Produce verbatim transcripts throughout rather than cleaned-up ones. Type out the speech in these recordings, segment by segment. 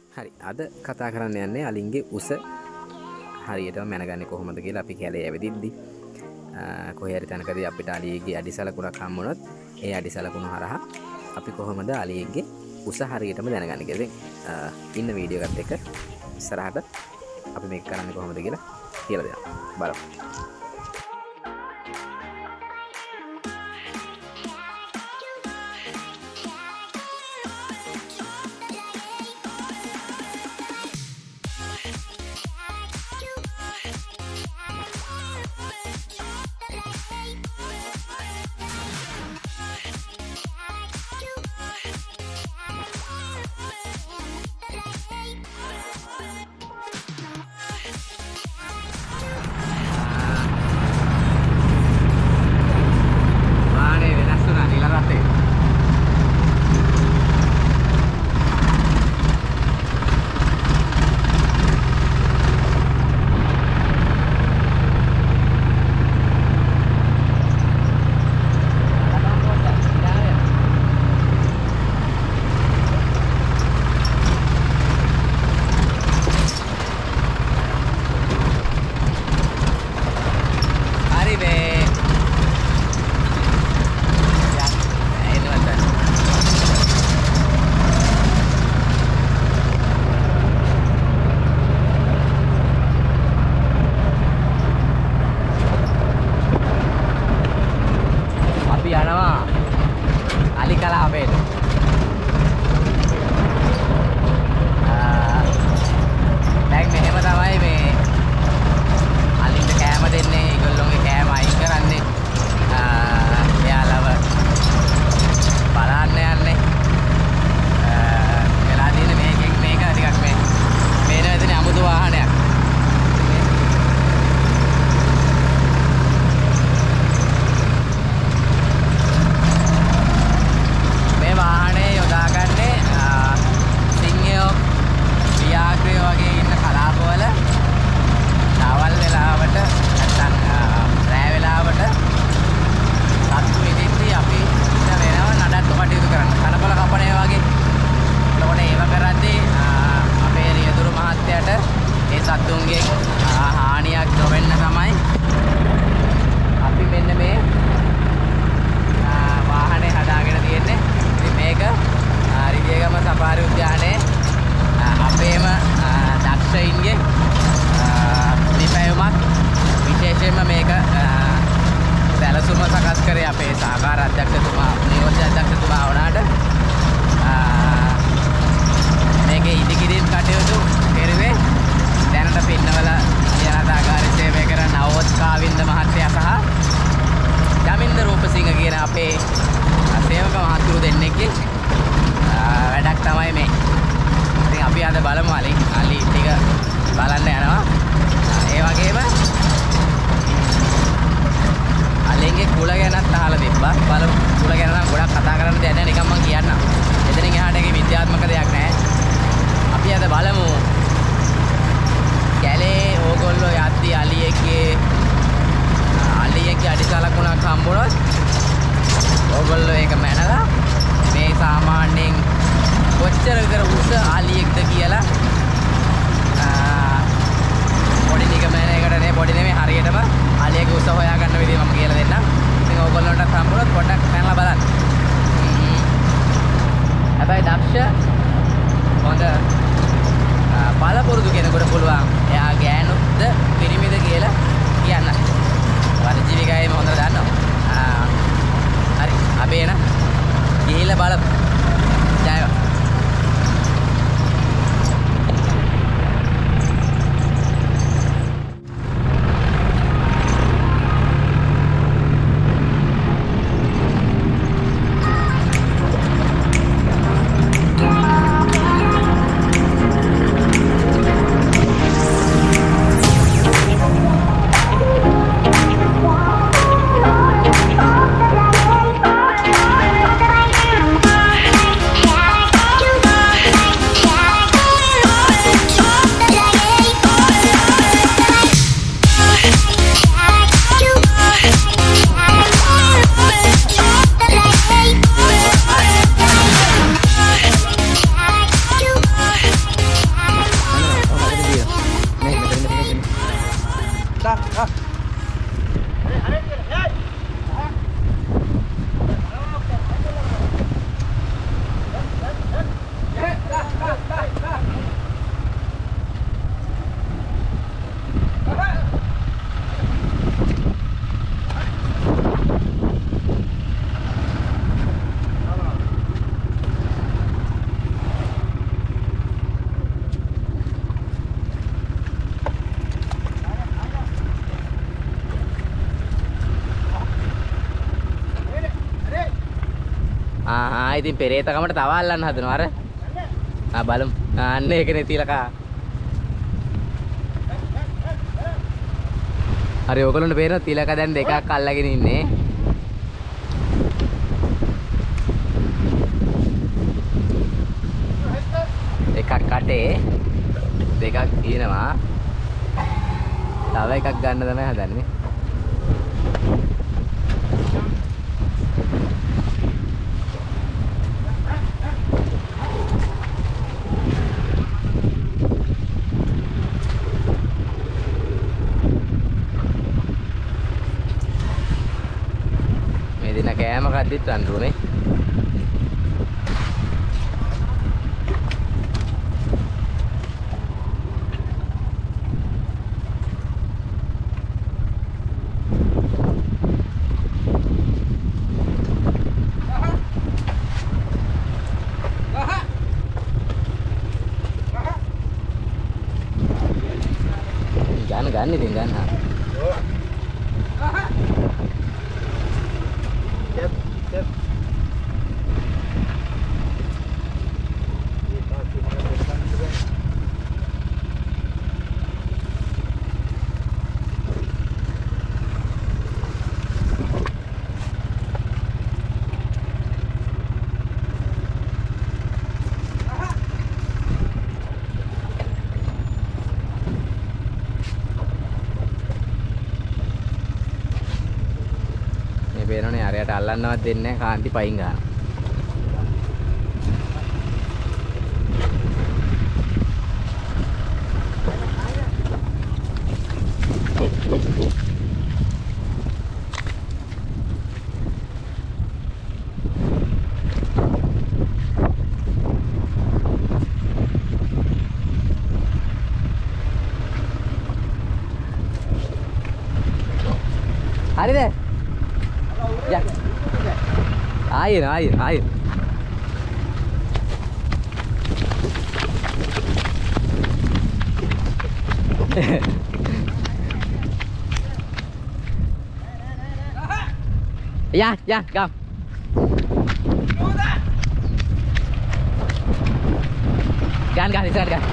හරි අද කතා කරන්න යන්නේ අලින්ගේ උස හරියටම මැනගන්නේ කොහොමද කියලා. අපි කැලේ ඇවිදිද්දි කොහේ හරි තැනකදී අපිට අලියගේ අඩි සලකුණක් හම්බුනොත් ඒ අඩි සලකුණ හරහා අපි කොහොමද අලියගේ උස හරියටම දැනගන්නේ කියලා. ඉතින් ඉන්න වීඩියෝ එකත් එක්ක ඉස්සරහට අපි මේක කරන්නේ කොහොමද කියලා කියලා දෙනවා. බලමු. ආ ඉතින් පෙරේතකමට තව අල්ලන්න හදනවා අර. ආ බලමු. අන්න ඒකනේ තිලකා. හරි ඔයගොල්ලන්ට පේනවා තිලකා දැන් දෙකක් අල්ලගෙන ඉන්නේ. එකක් කටේ දෙකක් තියෙනවා. තව එකක් ගන්න තමයි හදන්නේ. මේ දින කෑම කද්දිත් රන්රුනේ. Gani din gan ha. Cep, cep. පේනවනේ අරයට අල්ලන්නවත් දෙන්නේ නැහැ කාන්ති පයින් ගන්න. හරිද? Ya. Air, air, air. Ya, ya, come. Gan, gan, gan, gan.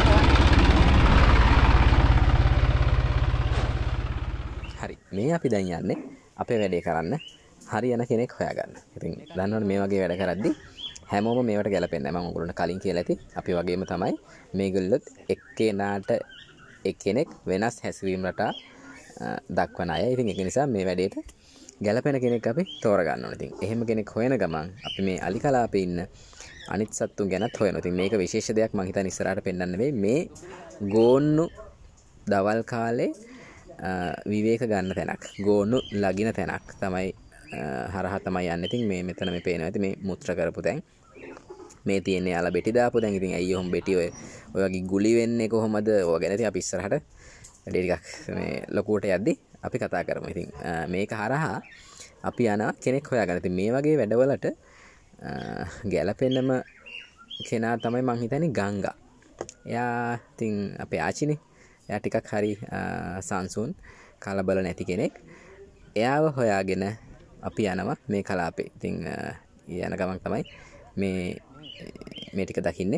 Hari, මේ අපි දැන් යන්නේ අපේ වැඩේ කරන්න. හරියන කෙනෙක් හොයාගන්න. ඉතින් දන්නවනේ මේ වගේ වැඩ කරද්දි හැමෝම මේවට ගැලපෙන්නේ නැහැ. මම ඔයගොල්ලන්ට කලින් කියලා ඇති. අපි වගේම තමයි මේගොල්ලොත් එක්කෙනාට එක්කෙනෙක් වෙනස් හැසිරීම රටා දක්වන අය. ඉතින් ඒක නිසා මේ වැඩේට ගැලපෙන කෙනෙක් අපි තෝරගන්න ඕනේ. ඉතින් එහෙම කෙනෙක් හොයන ගමන් අපි මේ අලි කලාපේ ඉන්න අනිත් සත්තුන් ගැනත් හොයනවා. ඉතින් මේක විශේෂ දෙයක් මම හිතන්නේ ඉස්සරහට පෙන්වන්න නෙවෙයි. මේ ගෝන්නු දවල් කාලේ විවේක ගන්න තැනක්. ගෝන්නු ලගින තැනක් තමයි හරහා තමයි යන්නේ. ඉතින් මේ මෙතන මේ පේනවා ඇති මේ මුත්‍ර කරපු තැන්. මේ තියෙන්නේ යාලා බෙටි දාපු දැන්. ඉතින් ඇයි ඔහොම බෙටි ඔය ඔය වගේ ගුලි වෙන්නේ කොහොමද? ඔය ගැන ඉතින් අපි ඉස්සරහට වැඩි ටිකක් මේ ලොකුවට යද්දි අපි කතා කරමු. ඉතින් මේක හරහා අපි යනවා කෙනෙක් හොයාගන්න. ඉතින් මේ වගේ වැඩවලට ගැලපෙන්නම කෙනා තමයි මං හිතන්නේ ගංගා. එයා ඉතින් අපේ ආච්චිනේ. එයා ටිකක් හරි සංසුන් කලබල නැති කෙනෙක්. එයාව හොයාගෙන අපි යනවා මේ කලාපේ. ඉතින් යන ගමන් තමයි මේ මේ ටික දකින්නේ.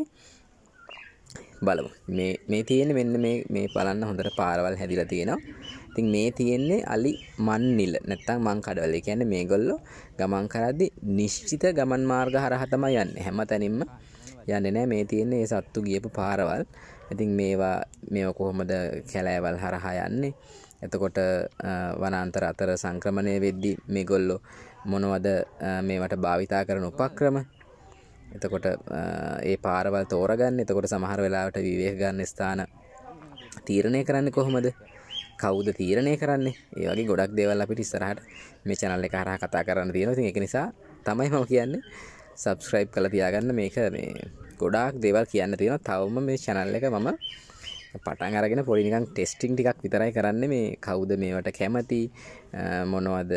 බලමු. මේ මේ තියෙන්නේ මෙන්න මේ මේ බලන්න හොඳට පාරවල් හැදිලා තියෙනවා. ඉතින් මේ තියෙන්නේ අලි මන්නිල නැත්නම් මං කඩවල. ඒ කියන්නේ මේගොල්ලෝ ගමන් කරද්දි නිශ්චිත ගමන් මාර්ග හරහා තමයි යන්නේ. හැමතැනින්ම යන්නේ නැහැ. මේ තියෙන්නේ ඒ සත්තු ගියපු පාරවල්. ඉතින් මේවා මේව කොහොමද කැලෑවල් හරහා යන්නේ? එතකොට වනාන්තර අතර සංක්‍රමණය වෙද්දී මේගොල්ලෝ මොනවද මේවට භාවිතා කරන උපක්‍රම? එතකොට ඒ පාරවල් තෝරගන්න. එතකොට සමහර වෙලාවට විවේක ගන්න ස්ථාන තීරණය කරන්නේ කොහොමද? කවුද තීරණය කරන්නේ? ඒ වගේ ගොඩක් දේවල් අපිට ඉස්සරහට මේ channel එක හරහා කතා කරන්න තියෙනවා. ඉතින් ඒක නිසා තමයි මම කියන්නේ subscribe කරලා තියාගන්න. මේක මේ ගොඩාක් දේවල් කියන්න තියෙනවා. තවම මේ channel එක මම පටන් අරගෙන පොඩි නිකන් ටෙස්ටිං ටිකක් විතරයි කරන්නේ. මේ කවුද මේවට කැමති? මොනවද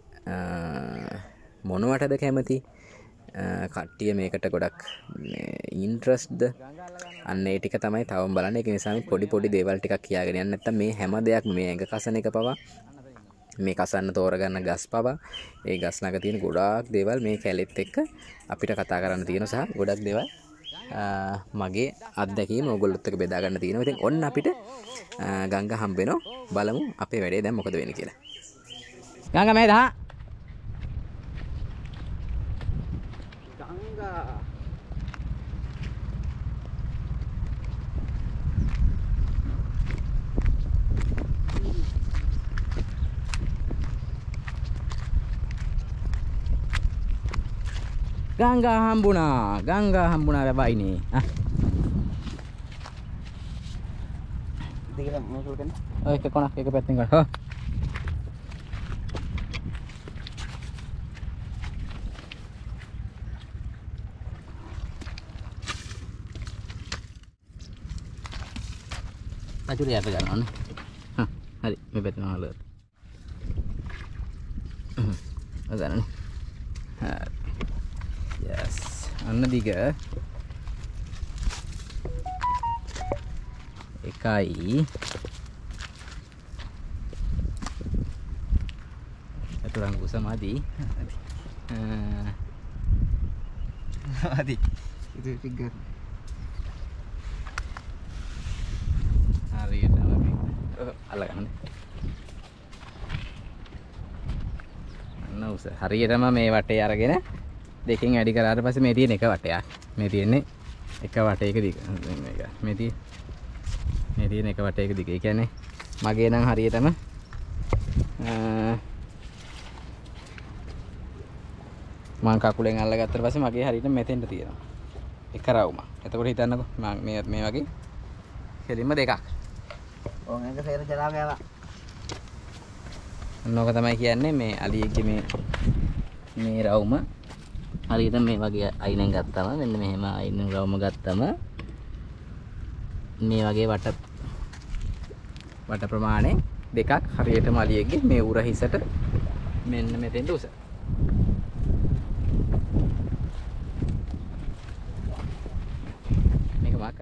මොනවටද කැමති? කට්ටිය මේකට ගොඩක් ඉන්ට්‍රස්ට්ද? අන්න ඒ ටික තමයි තවම බලන්නේ. ඒක නිසා මේ පොඩි පොඩි දේවල් ටිකක් කියාගෙන යන්න. නැත්තම් මේ හැම දෙයක්ම මේ ඇඟ කසන එක පවා මේ කසන්න තෝරගන්න ගස් පවා ඒ ගස් ළඟ තියෙන ගොඩාක් දේවල් මේ කැලෙත් එක්ක අපිට කතා කරන්න තියෙනවා සහ ගොඩක් දේවල් මගේ අත්දැකීම ඕගොල්ලොත් එක්ක බෙදා ගන්න තියෙනවා. ඉතින් ඔන්න අපිට ගංගා හම්බ වෙනවා. බලමු අපේ වැඩේ දැන් මොකද වෙන්නේ කියලා. ගංගා මේ දා ගංගා Gangga hambuna, gangga hambuna apa ini? Ah. Tinggal musulkan. Oh, ke kona, ke peting kan. Oh. Taju dia pegang on. Hah, hari me peting on lut. Agak nih. Yes, අන්න දිග එකයි අතුරන් කුස මදි මදි itu tiga හරියට අල්ලගන්න අන්න උස හරියටම මේ වටේ අරගෙන දෙකෙන් වැඩි කරාට පස්සේ මේ තියෙන එක වටයක්. මේ තියෙන්නේ එක වටයක දිග. මේක. මේ තියෙන මේ තියෙන එක වටයක දිග. ඒ කියන්නේ මගේ නම් හරියටම මම කකුලෙන් අල්ලගත්තට පස්සේ මගේ හරියට මෙතෙන්ට තියෙනවා. එක රවුම. එතකොට හිතන්නකෝ මම මේ මේ වගේ කෙලින්ම දෙකක්. ඕන් එක සේර ජලා ගෑවා. නෝක තමයි කියන්නේ මේ අලියෙක්ගේ මේ මේ රවුම හරියට මේ වගේ අයිනෙන් ගත්තම මෙන්න මෙහෙම අයිනෙන් රවුම ගත්තම මේ වගේ වට වට ප්‍රමාණය දෙකක් හරියටම අලියෙක්ගේ මේ උර හිසට මෙන්න මෙතෙන්ට උස. මේක මාකත්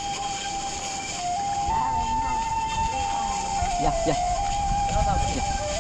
Ya, ya. Ya.